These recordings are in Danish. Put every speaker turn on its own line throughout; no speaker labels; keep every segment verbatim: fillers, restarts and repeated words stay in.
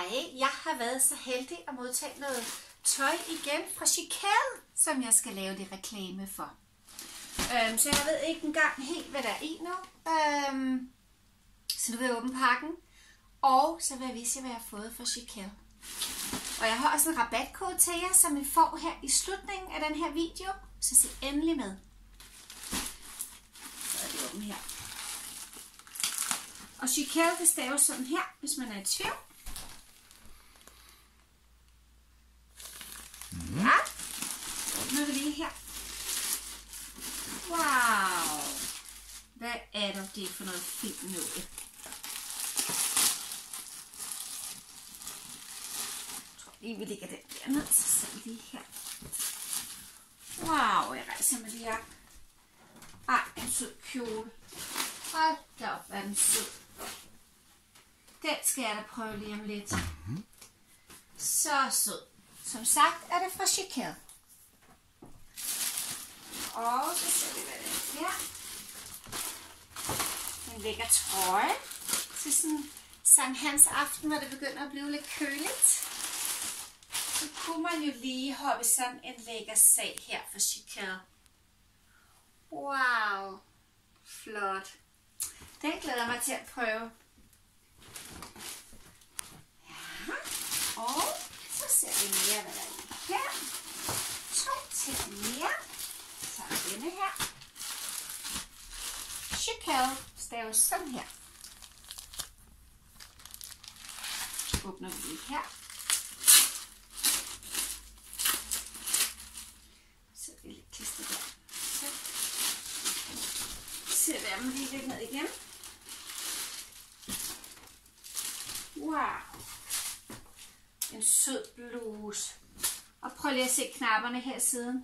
Hej, jeg har været så heldig at modtage noget tøj igen fra Chiquelle, som jeg skal lave lidt reklame for. Øhm, så jeg ved ikke engang helt, hvad der er i nu. Øhm, så nu vil jeg åbne pakken. Og så vil jeg vise jer, hvad jeg har fået fra Chiquelle. Og jeg har også en rabatkode til jer, som I får her i slutningen af den her video. Så se endelig med. Så er det åbent her. Og Chiquelle, det staves sådan her, hvis man er i tvivl. Mm. Ja. Nu er vi lige her. Wow. Hvad er der det for noget fint noget? Jeg tror lige, vi lægger den derned, så ser vi lige her. Wow, jeg rejser mig lige op. Ej, en sød kjole. Hold da op, hvad er den sød. Den skal jeg da prøve lige om lidt. Mm-hmm. Så sød. Som sagt er det fra Chiquelle. Og så ser vi, hvad det er her. En lækker trøje til sådan Sankt Hans aften, hvor det begynder at blive lidt køligt. Så kunne man jo lige hoppe sådan en lækker sag her fra Chiquelle. Wow. Flot. Den glæder jeg mig til at prøve. Ja. Og så ser vi mere, hvad der er i her. To til mere. Så er denne her. Chiquelle staves sådan her. Så åbner vi lige her. Så er det lidt klister der. Så ser vi dem lige lidt ned igen. Wow. En sød bluse. Og prøv lige at se knapperne her siden.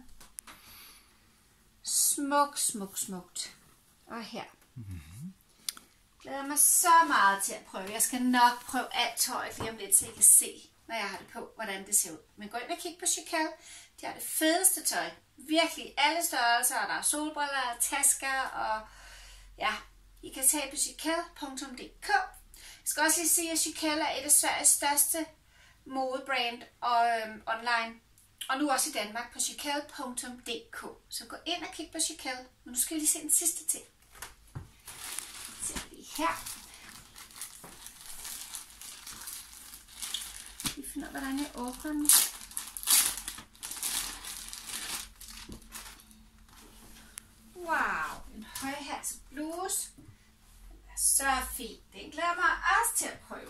Smuk, smuk, smukt. Og her. Mm-hmm. Glæder mig så meget til at prøve. Jeg skal nok prøve alt tøjet lige om lidt, så I kan se, når jeg har det på, hvordan det ser ud. Men gå ind og kig på Chiquelle. De har det fedeste tøj. Virkelig alle størrelser. Og der er solbriller, tasker og ja, I kan tage på chiquelle punktum d k. Jeg skal også lige sige, at Chiquelle er et af Sveriges største modebrand og, øhm, online. Og nu også i Danmark på chiquelle punktum d k. Så gå ind og kig på Chiquelle. Men nu skal vi lige se den sidste ting. Så ser vi her. Vi finder ud af, hvordan jeg åbner den. Wow, en højhalset bluse. Den er så fin. Den glæder mig også til at prøve.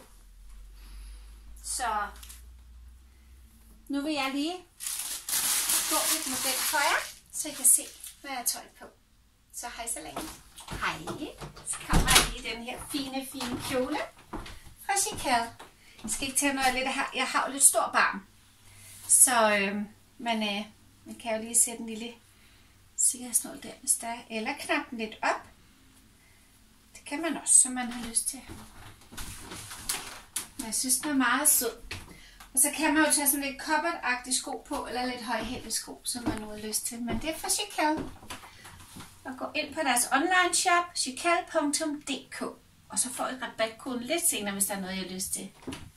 Så nu vil jeg lige gå lidt med den for jer, så I kan se, hvad jeg har tøj på. Så hej så længe. Hej. Så kommer jeg lige den her fine, fine kjole fra Chiquelle. Jeg skal ikke tage noget lidt her. Jeg har jo lidt stor barm. Så, øh, men øh, man kan jo lige sætte en lille sikkerhedsnål der, hvis der er. Eller knappe den lidt op. Det kan man også, som man har lyst til. Men jeg synes, den er meget sød. Og så kan man jo tage sådan lidt coppert-agtige sko på, eller lidt højhældte sko, som man nu har lyst til. Men det er fra Chiquelle. Og gå ind på deres online shop, chiquelle punktum d k. Og så får I rabatkoden lidt senere, hvis der er noget, I har lyst til.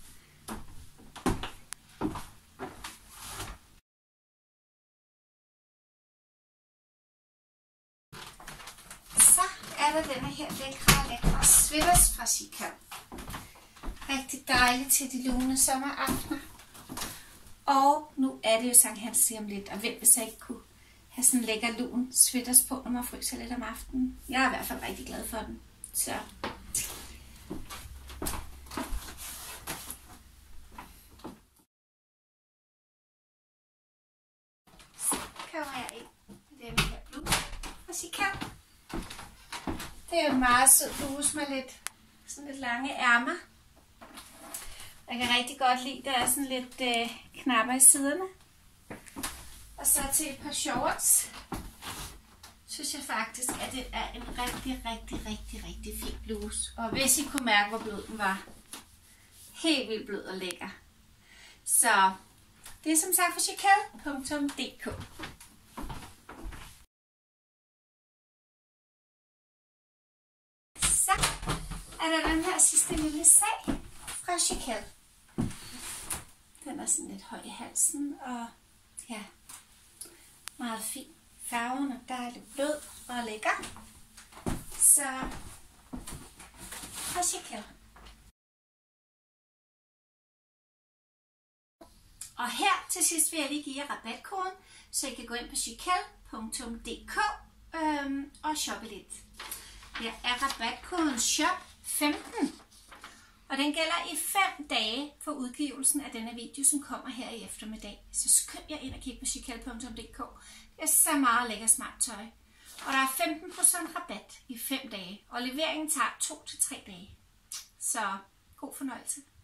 Så er der denne her lækre, lækre sweaters fra Chiquelle. Rigtig dejligt til de lune sommeraftener. Og nu er det jo Sankt Hans lige om lidt, og hvem vil så ikke kunne have sådan en lækker lun sweaters på, når man fryser lidt om aftenen. Jeg er i hvert fald rigtig glad for den. Så så kommer jeg ind i denne her bluse fra Chiquelle. Det er jo en meget sød bluse med lidt, sådan lidt lange ærmer. Jeg kan rigtig godt lide, at der er sådan lidt øh, knapper i siderne. Og så til et par shorts, synes jeg faktisk, at det er en rigtig, rigtig, rigtig, rigtig fin bluse. Og hvis I kunne mærke, hvor blød den var. Helt vildt blød og lækker. Så det er som sagt fra chiquelle punktum d k. Så er der den her sidste lille sag fra Chiquelle. Den er sådan lidt høj i halsen, og ja, meget fin. Farven er dejligt blød og lækker. Så og Chiquelle. Og her til sidst vil jeg lige give jer rabatkoden, så I kan gå ind på chiquelle punktum d k øhm, og shoppe lidt. Her er rabatkoden shop femten, og den gælder i fem dage for udgivelsen af denne video, som kommer her i eftermiddag. Så skynd jer ind og kig på chiquelle punktum d k. Det er så meget lækker smart tøj. Og der er femten procent rabat i fem dage, og leveringen tager to til tre dage. Så god fornøjelse.